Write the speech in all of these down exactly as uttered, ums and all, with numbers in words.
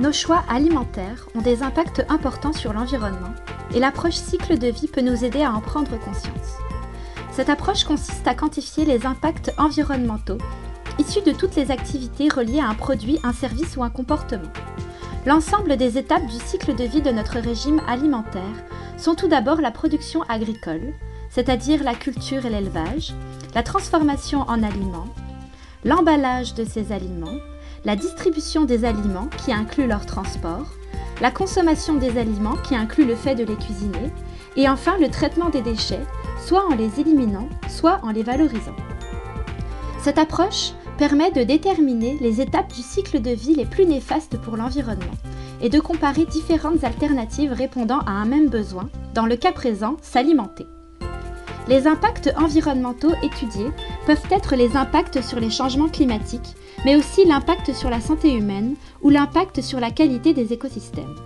Nos choix alimentaires ont des impacts importants sur l'environnement et l'approche cycle de vie peut nous aider à en prendre conscience. Cette approche consiste à quantifier les impacts environnementaux issus de toutes les activités reliées à un produit, un service ou un comportement. L'ensemble des étapes du cycle de vie de notre régime alimentaire sont tout d'abord la production agricole, c'est-à-dire la culture et l'élevage, la transformation en aliments, l'emballage de ces aliments, la distribution des aliments qui inclut leur transport, la consommation des aliments qui inclut le fait de les cuisiner, et enfin le traitement des déchets, soit en les éliminant, soit en les valorisant. Cette approche permet de déterminer les étapes du cycle de vie les plus néfastes pour l'environnement et de comparer différentes alternatives répondant à un même besoin, dans le cas présent, s'alimenter. Les impacts environnementaux étudiés peuvent être les impacts sur les changements climatiques, mais aussi l'impact sur la santé humaine ou l'impact sur la qualité des écosystèmes.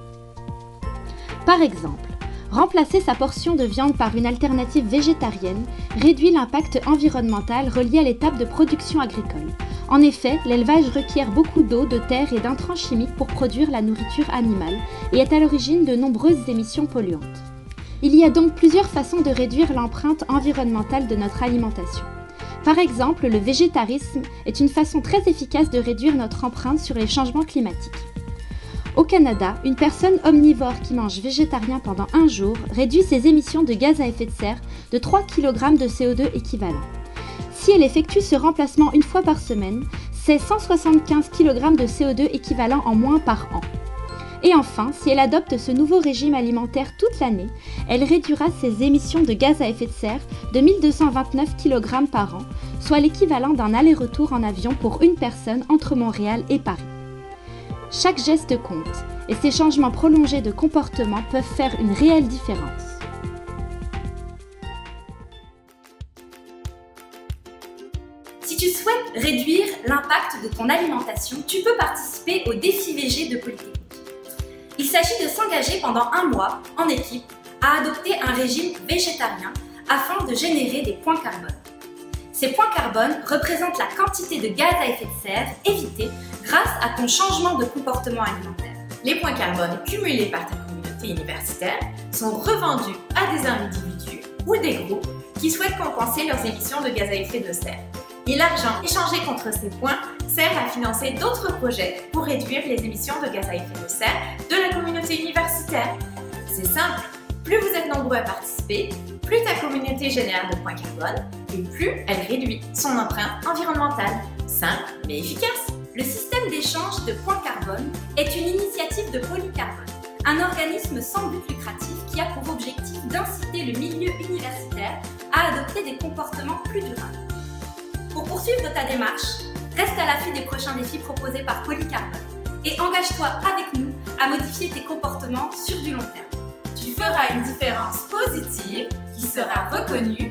Par exemple, remplacer sa portion de viande par une alternative végétarienne réduit l'impact environnemental relié à l'étape de production agricole. En effet, l'élevage requiert beaucoup d'eau, de terre et d'intrants chimiques pour produire la nourriture animale et est à l'origine de nombreuses émissions polluantes. Il y a donc plusieurs façons de réduire l'empreinte environnementale de notre alimentation. Par exemple, le végétarisme est une façon très efficace de réduire notre empreinte sur les changements climatiques. Au Canada, une personne omnivore qui mange végétarien pendant un jour réduit ses émissions de gaz à effet de serre de trois kilogrammes de C O deux équivalent. Si elle effectue ce remplacement une fois par semaine, c'est cent soixante-quinze kilogrammes de C O deux équivalent en moins par an. Et enfin, si elle adopte ce nouveau régime alimentaire toute l'année, elle réduira ses émissions de gaz à effet de serre de mille deux cent vingt-neuf kilogrammes par an, soit l'équivalent d'un aller-retour en avion pour une personne entre Montréal et Paris. Chaque geste compte, et ces changements prolongés de comportement peuvent faire une réelle différence. Si tu souhaites réduire l'impact de ton alimentation, tu peux participer au défi V G de Polytechnique. Il s'agit de s'engager pendant un mois, en équipe, à adopter un régime végétarien afin de générer des points carbone. Ces points carbone représentent la quantité de gaz à effet de serre évitée grâce à ton changement de comportement alimentaire. Les points carbone cumulés par ta communauté universitaire sont revendus à des individus ou des groupes qui souhaitent compenser leurs émissions de gaz à effet de serre. Et l'argent échangé contre ces points sert à financer d'autres projets pour réduire les émissions de gaz à effet de serre de la communauté universitaire. C'est simple, plus vous êtes nombreux à participer, plus ta communauté génère de points carbone et plus elle réduit son empreinte environnementale. Simple mais efficace. Le système d'échange de points carbone est une initiative de Polycarbone, un organisme sans but lucratif qui a pour objectif d'inciter le milieu universitaire à adopter des comportements plus durables. Pour poursuivre ta démarche, reste à l'affût des prochains défis proposés par Polycarbone et engage-toi avec nous à modifier tes comportements sur du long terme. Tu feras une différence positive qui sera reconnue